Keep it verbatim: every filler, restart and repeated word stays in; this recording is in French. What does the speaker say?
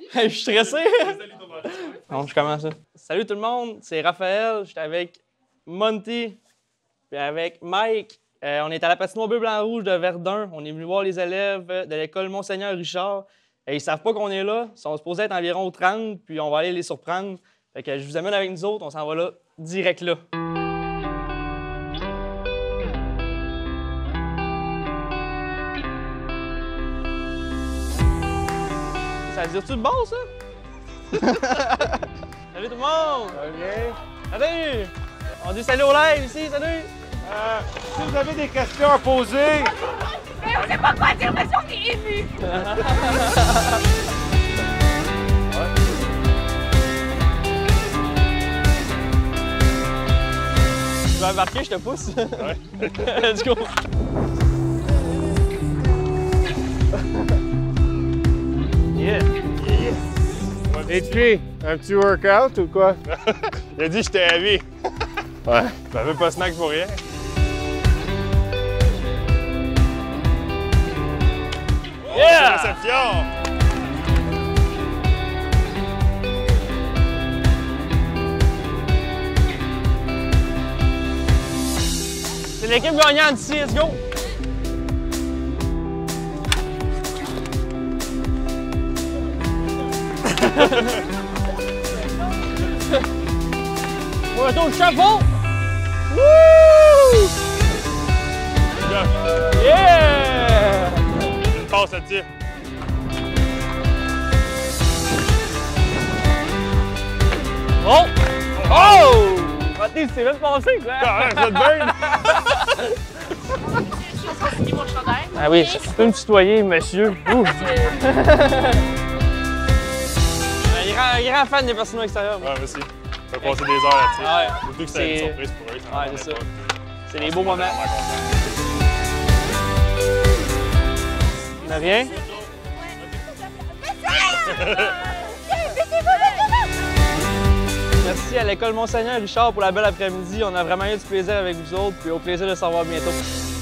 Je suis stressé! Non, je commence ça. Salut tout le monde, c'est Raphaël. J'étais avec Monty et avec Mike. Euh, on est à la patinoire bleu, blanc, rouge de Verdun. On est venu voir les élèves de l'école Monseigneur Richard. Et ils savent pas qu'on est là. Ils sont supposés être environ trente, puis on va aller les surprendre. Fait que je vous amène avec nous autres. On s'en va là, direct là. Ça veut dire-tu de bon, ça? Salut tout le monde! OK. Salut! On dit salut au live ici, salut! Euh, si vous avez des questions à poser... Mais on sait pas quoi dire, mais on est ému! Tu vas embarquer, je te pousse? Ouais. Let's go! Yeah! Yes! Et puis, un petit workout ou quoi? Il a dit que j'étais heavy. Ouais. J'avais pas snack pour rien. Yeah! Oh, réception! C'est l'équipe gagnante ici, let's go! On retourne le chapeau! Wouh! Yeah! Une passe là-dessus. Oh! Oh! Mathis, tu t'es même passé, quoi! Ah ouais, ça te burn! C'est mon chandail. Ah oui, tu peux me tutoyer, monsieur. Ouh. Un grand, grand fan des personnes extérieures. Ouais, merci. On peut passer des heures là-dessus. Ah ouais. Surtout que c'est une surprise pour eux. Ouais, c'est ça. C'est des beaux moments. De rien? Merci à l'école Monseigneur Richard pour la belle après-midi. On a vraiment eu du plaisir avec vous autres, puis au plaisir de se revoir bientôt.